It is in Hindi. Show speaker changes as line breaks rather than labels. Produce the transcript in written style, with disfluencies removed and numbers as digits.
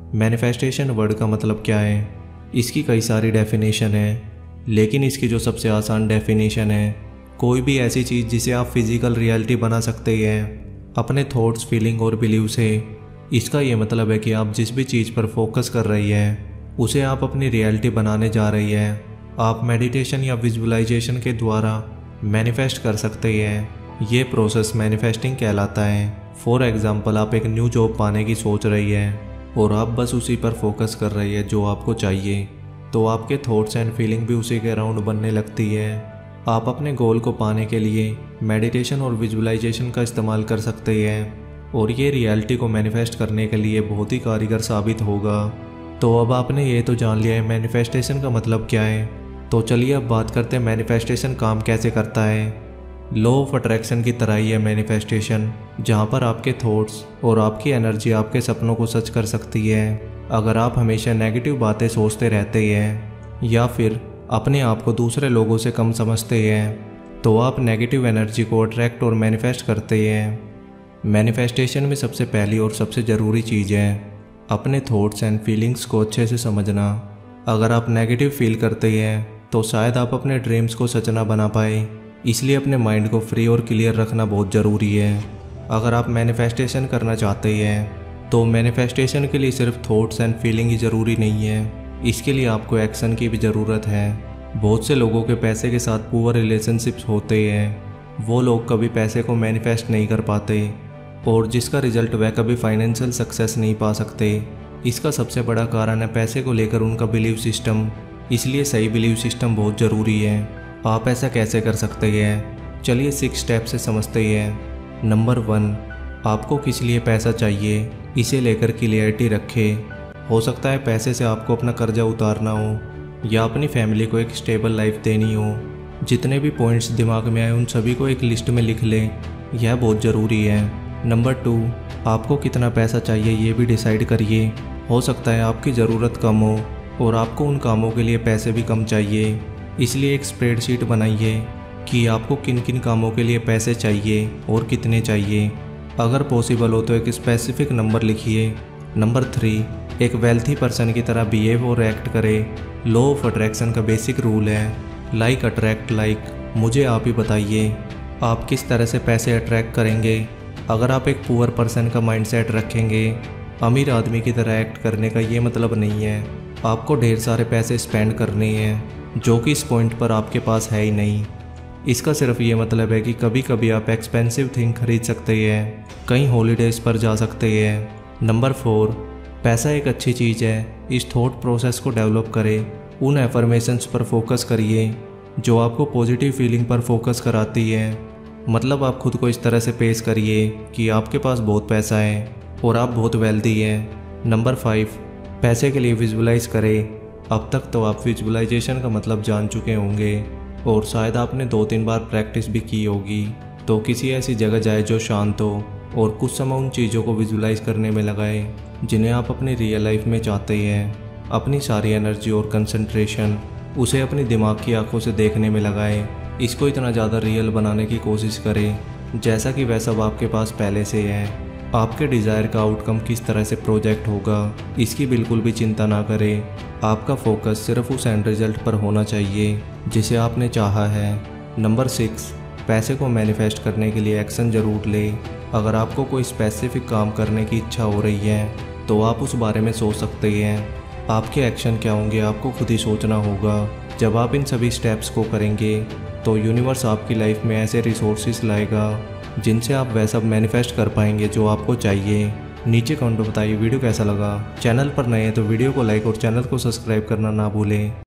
मैनिफेस्टेशन वर्ड का मतलब क्या है? इसकी कई सारी डेफिनेशन है, लेकिन इसकी जो सबसे आसान डेफिनेशन है, कोई भी ऐसी चीज़ जिसे आप फिजिकल रियलिटी बना सकते हैं अपने थॉट्स, फीलिंग और बिलीव से। इसका ये मतलब है कि आप जिस भी चीज़ पर फोकस कर रही है उसे आप अपनी रियलिटी बनाने जा रही है। आप मेडिटेशन या विजुअलाइजेशन के द्वारा मैनिफेस्ट कर सकते हैं। ये प्रोसेस मैनिफेस्टिंग कहलाता है। फॉर एग्जाम्पल, आप एक न्यू जॉब पाने की सोच रही है और आप बस उसी पर फोकस कर रही है जो आपको चाहिए, तो आपके थॉट्स एंड फीलिंग भी उसी के अराउंड बनने लगती है। आप अपने गोल को पाने के लिए मेडिटेशन और विजुअलाइजेशन का इस्तेमाल कर सकते हैं और ये रियलिटी को मैनिफेस्ट करने के लिए बहुत ही कारगर साबित होगा। तो अब आपने ये तो जान लिया है मैनिफेस्टेशन का मतलब क्या है, तो चलिए अब बात करते हैं मैनिफेस्टेशन काम कैसे करता है। लॉ ऑफ अट्रैक्शन की तरह ही है मैनिफेस्टेशन, जहाँ पर आपके थॉट्स और आपकी एनर्जी आपके सपनों को सच कर सकती है। अगर आप हमेशा नेगेटिव बातें सोचते रहते हैं या फिर अपने आप को दूसरे लोगों से कम समझते हैं, तो आप नेगेटिव एनर्जी को अट्रैक्ट और मैनिफेस्ट करते हैं। मैनिफेस्टेशन में सबसे पहली और सबसे ज़रूरी चीज़ है अपने थॉट्स एंड फीलिंग्स को अच्छे से समझना। अगर आप नेगेटिव फील करते हैं तो शायद आप अपने ड्रीम्स को सच ना बना पाए, इसलिए अपने माइंड को फ्री और क्लियर रखना बहुत ज़रूरी है। अगर आप मैनिफेस्टेशन करना चाहते हैं तो मैनिफेस्टेशन के लिए सिर्फ थॉट्स एंड फीलिंग ही ज़रूरी नहीं है, इसके लिए आपको एक्शन की भी ज़रूरत है। बहुत से लोगों के पैसे के साथ पुअर रिलेशनशिप्स होते हैं। वो लोग कभी पैसे को मैनिफेस्ट नहीं कर पाते और जिसका रिजल्ट वह कभी फाइनेंशियल सक्सेस नहीं पा सकते। इसका सबसे बड़ा कारण है पैसे को लेकर उनका बिलीव सिस्टम। इसलिए सही बिलीव सिस्टम बहुत ज़रूरी है। आप ऐसा कैसे कर सकते हैं, चलिए 6 स्टेप से समझते हैं। नंबर 1, आपको किस लिए पैसा चाहिए, इसे लेकर क्लियरिटी रखें। हो सकता है पैसे से आपको अपना कर्जा उतारना हो या अपनी फैमिली को एक स्टेबल लाइफ देनी हो। जितने भी पॉइंट्स दिमाग में आए उन सभी को एक लिस्ट में लिख लें, यह बहुत ज़रूरी है। नंबर 2, आपको कितना पैसा चाहिए ये भी डिसाइड करिए। हो सकता है आपकी ज़रूरत कम हो और आपको उन कामों के लिए पैसे भी कम चाहिए, इसलिए एक स्प्रेडशीट बनाइए कि आपको किन किन कामों के लिए पैसे चाहिए और कितने चाहिए। अगर पॉसिबल हो तो एक स्पेसिफिक नंबर लिखिए। नंबर 3, एक वेल्थी पर्सन की तरह बिहेव और एक्ट करें। लॉ ऑफ अट्रैक्शन का बेसिक रूल है लाइक अट्रैक्ट लाइक। मुझे आप ही बताइए आप किस तरह से पैसे अट्रैक्ट करेंगे। अगर आप एक पुअर पर्सन का माइंडसेट रखेंगे, अमीर आदमी की तरह एक्ट करने का ये मतलब नहीं है आपको ढेर सारे पैसे स्पेंड करने हैं जो कि इस पॉइंट पर आपके पास है ही नहीं। इसका सिर्फ ये मतलब है कि कभी कभी आप एक्सपेंसिव थिंग खरीद सकते हैं, कहीं हॉलीडेज़ पर जा सकते हैं। नंबर 4, पैसा एक अच्छी चीज़ है। इस थॉट प्रोसेस को डेवलप करें। उन एफर्मेशंस पर फोकस करिए जो आपको पॉजिटिव फीलिंग पर फोकस कराती है। मतलब आप खुद को इस तरह से पेश करिए कि आपके पास बहुत पैसा है और आप बहुत वेल्दी हैं। नंबर 5, पैसे के लिए विजुअलाइज करें। अब तक तो आप विजुअलाइजेशन का मतलब जान चुके होंगे और शायद आपने 2-3 बार प्रैक्टिस भी की होगी। तो किसी ऐसी जगह जाए जो शांत हो और कुछ समय उन चीज़ों को विजुअलाइज करने में लगाए जिन्हें आप अपनी रियल लाइफ में चाहते हैं। अपनी सारी एनर्जी और कंसंट्रेशन उसे अपनी दिमाग की आंखों से देखने में लगाएं। इसको इतना ज़्यादा रियल बनाने की कोशिश करें जैसा कि वह सब आपके पास पहले से है। आपके डिज़ायर का आउटकम किस तरह से प्रोजेक्ट होगा इसकी बिल्कुल भी चिंता ना करें। आपका फोकस सिर्फ उस एंड रिजल्ट पर होना चाहिए जिसे आपने चाहा है। नंबर 6, पैसे को मैनिफेस्ट करने के लिए एक्शन ज़रूर लें। अगर आपको कोई स्पेसिफिक काम करने की इच्छा हो रही है तो आप उस बारे में सोच सकते हैं। आपके एक्शन क्या होंगे आपको खुद ही सोचना होगा। जब आप इन सभी स्टेप्स को करेंगे तो यूनिवर्स आपकी लाइफ में ऐसे रिसोर्सेज लाएगा जिनसे आप वह सब मैनिफेस्ट कर पाएंगे जो आपको चाहिए। नीचे कमेंट में बताइए वीडियो कैसा लगा। चैनल पर नए हैं तो वीडियो को लाइक और चैनल को सब्सक्राइब करना ना भूलें।